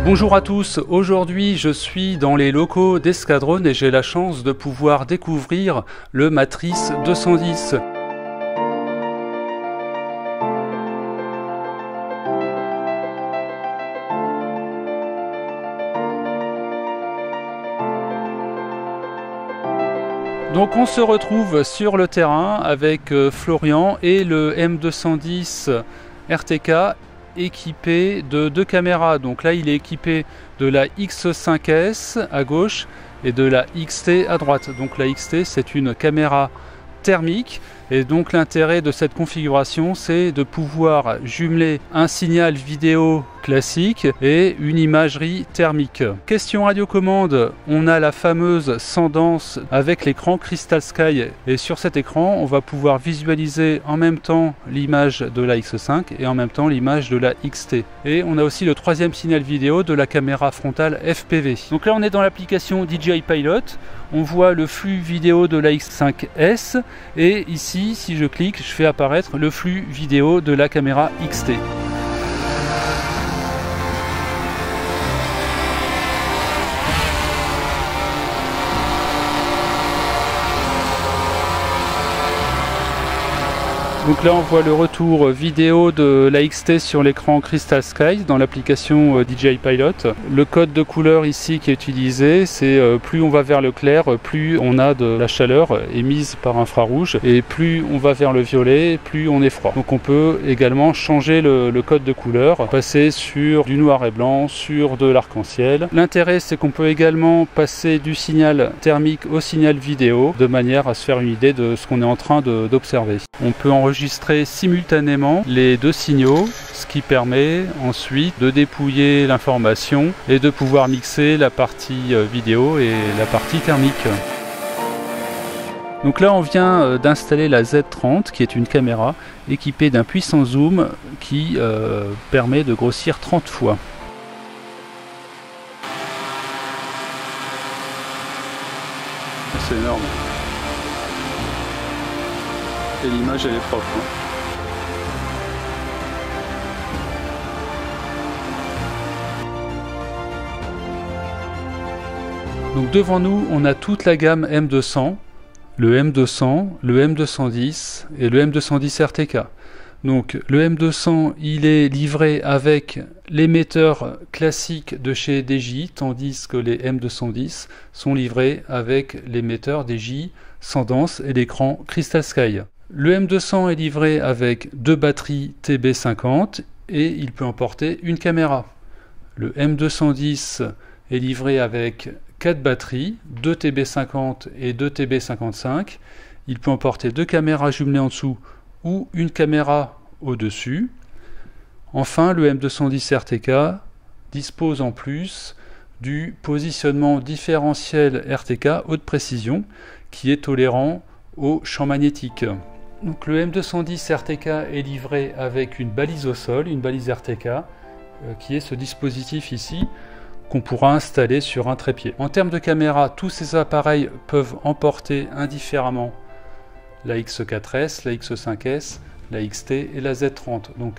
Bonjour à tous, aujourd'hui je suis dans les locaux d'Escadron et j'ai la chance de pouvoir découvrir le Matrice 210. Donc on se retrouve sur le terrain avec Florian et le M210 RTK équipé de deux caméras. Donc là il est équipé de la X5S à gauche et de la XT à droite. Donc la XT c'est une caméra thermique et donc l'intérêt de cette configuration c'est de pouvoir jumeler un signal vidéo classique et une imagerie thermique. Question radiocommande, on a la fameuse Sandance avec l'écran Crystal Sky et sur cet écran on va pouvoir visualiser en même temps l'image de la X5 et en même temps l'image de la XT. Et on a aussi le troisième signal vidéo de la caméra frontale FPV. Donc là on est dans l'application DJI Pilot, on voit le flux vidéo de la X5S et ici si je clique je fais apparaître le flux vidéo de la caméra XT. Donc là on voit le retour vidéo de la XT sur l'écran Crystal Sky dans l'application DJI Pilot. Le code de couleur ici qui est utilisé, c'est plus on va vers le clair, plus on a de la chaleur émise par infrarouge et plus on va vers le violet, plus on est froid. Donc on peut également changer le code de couleur, passer sur du noir et blanc, sur de l'arc-en-ciel. L'intérêt c'est qu'on peut également passer du signal thermique au signal vidéo de manière à se faire une idée de ce qu'on est en train d'observer. On peut enregistrer simultanément les deux signaux, ce qui permet ensuite de dépouiller l'information et de pouvoir mixer la partie vidéo et la partie thermique. Donc là on vient d'installer la Z30 qui est une caméra équipée d'un puissant zoom qui permet de grossir 30 fois. C'est énorme. Et l'image elle est propre. Donc devant nous on a toute la gamme M200, le M200, le M210 et le M210 RTK. Donc le M200 il est livré avec l'émetteur classique de chez DJI, tandis que les M210 sont livrés avec l'émetteur DJI Sandance et l'écran Crystal Sky. Le M200 est livré avec deux batteries TB50 et il peut emporter une caméra. Le M210 est livré avec 4 batteries, 2 TB50 et 2 TB55. Il peut emporter deux caméras jumelées en dessous ou une caméra au-dessus. Enfin, le M210 RTK dispose en plus du positionnement différentiel RTK haute précision qui est tolérant au champ magnétique. Donc le M210 RTK est livré avec une balise au sol, une balise RTK, qui est ce dispositif ici qu'on pourra installer sur un trépied. En termes de caméra, tous ces appareils peuvent emporter indifféremment la X4S, la X5S, la XT et la Z30. Donc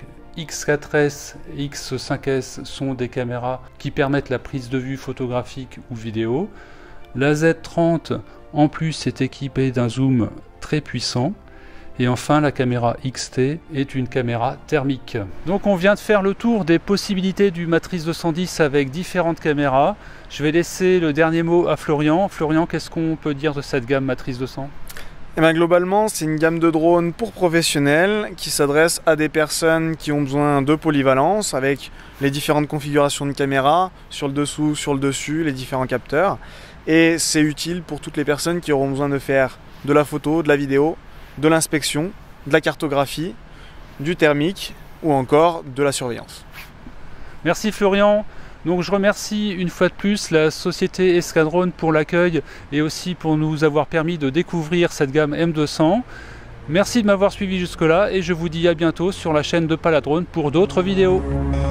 X4S et X5S sont des caméras qui permettent la prise de vue photographique ou vidéo. La Z30 en plus est équipée d'un zoom très puissant. Et enfin, la caméra XT est une caméra thermique. Donc on vient de faire le tour des possibilités du Matrice 210 avec différentes caméras. Je vais laisser le dernier mot à Florian. Florian, qu'est-ce qu'on peut dire de cette gamme Matrice 200 ? Eh bien, globalement, c'est une gamme de drones pour professionnels qui s'adresse à des personnes qui ont besoin de polyvalence avec les différentes configurations de caméra, sur le dessous, sur le dessus, les différents capteurs. Et c'est utile pour toutes les personnes qui auront besoin de faire de la photo, de la vidéo, de l'inspection, de la cartographie, du thermique ou encore de la surveillance. Merci Florian. Donc je remercie une fois de plus la société Escadron pour l'accueil et aussi pour nous avoir permis de découvrir cette gamme M200. Merci de m'avoir suivi jusque là et je vous dis à bientôt sur la chaîne de Paladrone pour d'autres vidéos.